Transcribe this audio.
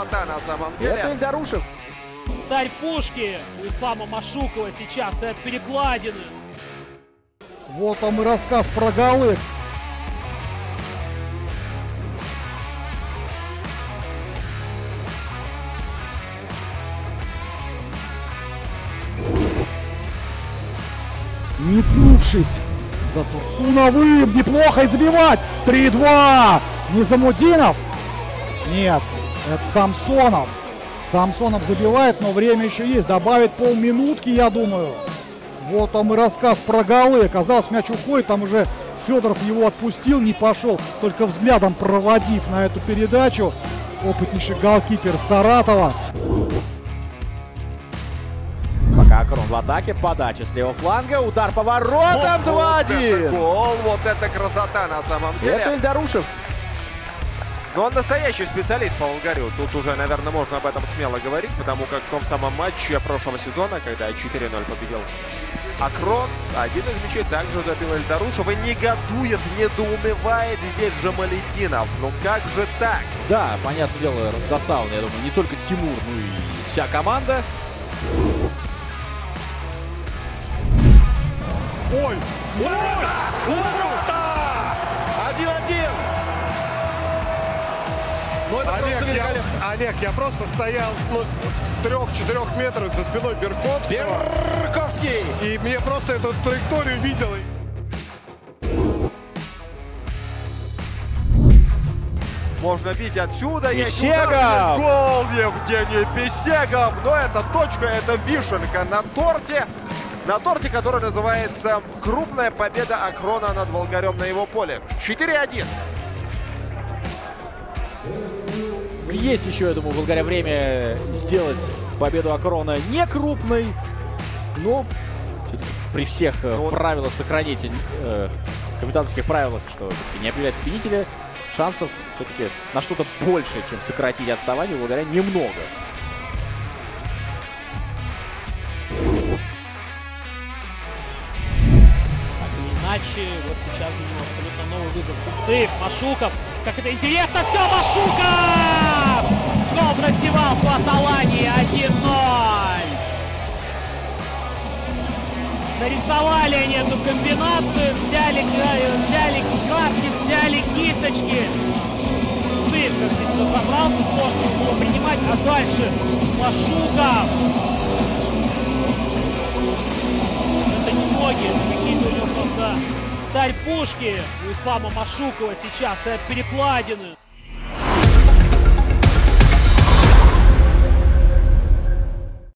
красота на самом деле. Это Ильдарушев. Царь пушки у Ислама Машукова сейчас и от перекладины. Вот там и рассказ про голы. Метнувшись за Турсуновым, неплохо и забивать. 3-2. Низамудинов. Нет, это Самсонов. Самсонов забивает, но время еще есть. Добавит полминутки, я думаю. Вот там и рассказ про голы. Казалось, мяч уходит, там уже Федоров его отпустил, не пошел, только взглядом проводив на эту передачу. Опытнейший голкипер Саратова. Пока Акрон в атаке, подача с левого фланга, удар по воротам, 2-1. Вот это гол, вот это красота на самом деле. Это Ильдарушев. Но он настоящий специалист по Волгарю. Тут уже, наверное, можно об этом смело говорить, потому как в том самом матче прошлого сезона, когда 4-0 победил Акрон, один из мячей также забил Ильдарушев и негодует, недоумевает здесь Жамалетдинов. Ну как же так? Да, понятное дело, раздосал, я думаю, не только Тимур, но и вся команда. Ой! Ворота! 1-1! Ну это просто великолепно. Олег, я просто стоял в 3-4 метрах за спиной Берковского. Берковский! И мне просто эту траекторию видел. Можно бить отсюда. Бесегов! Гол Евгений Бесегов. Но это точка, это вишенка на торте. На торте, который называется «Крупная победа Акрона над Волгарем на его поле». 4-1. Есть еще, я думаю, у Волгаря время сделать победу Акрона не крупной, но при всех правилах сохранить, капитанских правилах, что не объявлять победителя, шансов все-таки на что-то больше, чем сократить отставание, у Волгаря немного. Иначе вот сейчас для него абсолютно новый вызов. Куцеев, Машуков. Как это интересно все, Машуков! Гол в раздевалку от Алании 1-0. Нарисовали они эту комбинацию, взяли краски, взяли кисточки. Куцеев, как здесь все собрался, сложно было принимать, а дальше Машуков. Это не ноги, это какие-то у него просто царь пушки у Ислама Машукова сейчас и от перекладины.